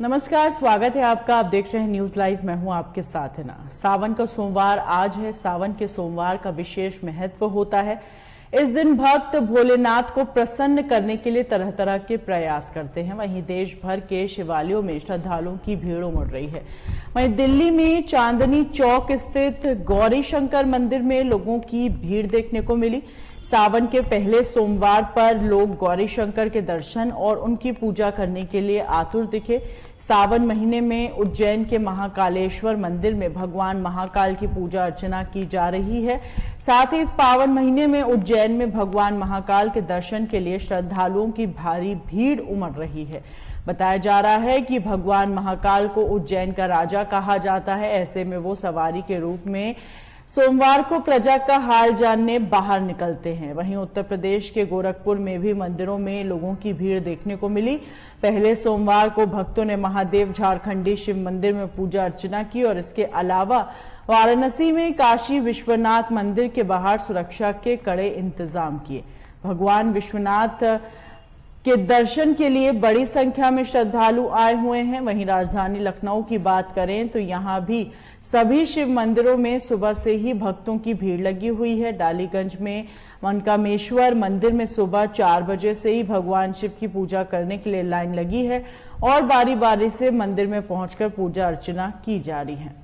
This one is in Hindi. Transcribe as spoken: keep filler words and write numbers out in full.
नमस्कार, स्वागत है आपका। आप देख रहे हैं न्यूज लाइव। मैं हूं आपके साथ है ना। सावन का सोमवार आज है। सावन के सोमवार का विशेष महत्व होता है। इस दिन भक्त भोलेनाथ को प्रसन्न करने के लिए तरह तरह के प्रयास करते हैं। वहीं देश भर के शिवालयों में श्रद्धालुओं की भीड़ उमड़ रही है। वहीं दिल्ली में चांदनी चौक स्थित गौरी शंकर मंदिर में लोगों की भीड़ देखने को मिली। सावन के पहले सोमवार पर लोग गौरी शंकर के दर्शन और उनकी पूजा करने के लिए आतुर दिखे। सावन महीने में उज्जैन के महाकालेश्वर मंदिर में भगवान महाकाल की पूजा अर्चना की जा रही है। साथ ही इस पावन महीने में उज्जैन में भगवान महाकाल के दर्शन के लिए श्रद्धालुओं की भारी भीड़ उमड़ रही है। बताया जा रहा है कि भगवान महाकाल को उज्जैन का राजा कहा जाता है। ऐसे में वो सवारी के रूप में सोमवार को प्रजा का हाल जानने बाहर निकलते हैं। वहीं उत्तर प्रदेश के गोरखपुर में भी मंदिरों में लोगों की भीड़ देखने को मिली। पहले सोमवार को भक्तों ने महादेव झारखंडी शिव मंदिर में पूजा अर्चना की और इसके अलावा वाराणसी में काशी विश्वनाथ मंदिर के बाहर सुरक्षा के कड़े इंतजाम किए। भगवान विश्वनाथ के दर्शन के लिए बड़ी संख्या में श्रद्धालु आए हुए हैं। वहीं राजधानी लखनऊ की बात करें तो यहां भी सभी शिव मंदिरों में सुबह से ही भक्तों की भीड़ लगी हुई है। डालीगंज में मनकामेश्वर मंदिर में सुबह चार बजे से ही भगवान शिव की पूजा करने के लिए लाइन लगी है और बारी बारी से मंदिर में पहुंचकर पूजा अर्चना की जा रही है।